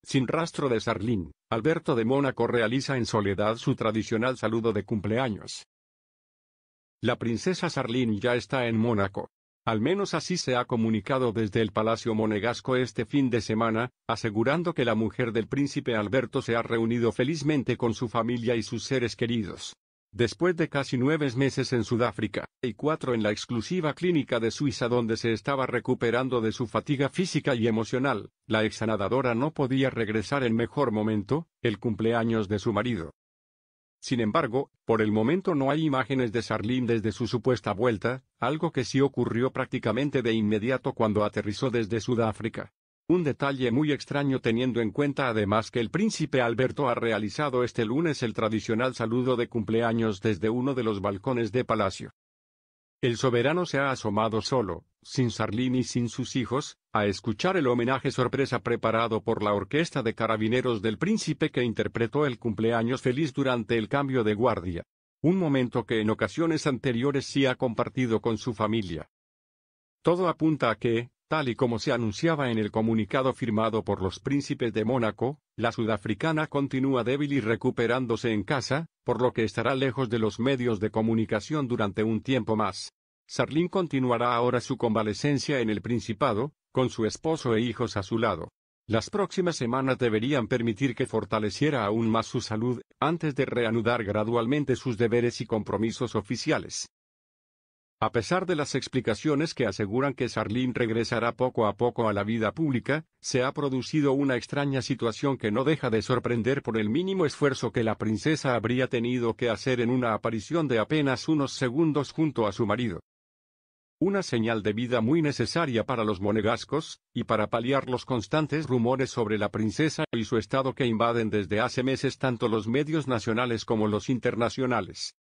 Sin rastro de Charlene, Alberto de Mónaco realiza en soledad su tradicional saludo de cumpleaños. La princesa Charlene ya está en Mónaco. Al menos así se ha comunicado desde el Palacio Monegasco este fin de semana, asegurando que la mujer del príncipe Alberto se ha reunido felizmente con su familia y sus seres queridos. Después de casi 9 meses en Sudáfrica, y 4 en la exclusiva clínica de Suiza donde se estaba recuperando de su fatiga física y emocional, la exnadadora no podía regresar en mejor momento, el cumpleaños de su marido. Sin embargo, por el momento no hay imágenes de Charlene desde su supuesta vuelta, algo que sí ocurrió prácticamente de inmediato cuando aterrizó desde Sudáfrica. Un detalle muy extraño teniendo en cuenta además que el príncipe Alberto ha realizado este lunes el tradicional saludo de cumpleaños desde uno de los balcones de palacio. El soberano se ha asomado solo, sin Charlene y sin sus hijos, a escuchar el homenaje sorpresa preparado por la orquesta de carabineros del príncipe que interpretó el cumpleaños feliz durante el cambio de guardia. Un momento que en ocasiones anteriores sí ha compartido con su familia. Todo apunta a que, tal y como se anunciaba en el comunicado firmado por los príncipes de Mónaco, la sudafricana continúa débil y recuperándose en casa, por lo que estará lejos de los medios de comunicación durante un tiempo más. Charlene continuará ahora su convalecencia en el Principado, con su esposo e hijos a su lado. Las próximas semanas deberían permitir que fortaleciera aún más su salud, antes de reanudar gradualmente sus deberes y compromisos oficiales. A pesar de las explicaciones que aseguran que Charlene regresará poco a poco a la vida pública, se ha producido una extraña situación que no deja de sorprender por el mínimo esfuerzo que la princesa habría tenido que hacer en una aparición de apenas unos segundos junto a su marido. Una señal de vida muy necesaria para los monegascos, y para paliar los constantes rumores sobre la princesa y su estado que invaden desde hace meses tanto los medios nacionales como los internacionales.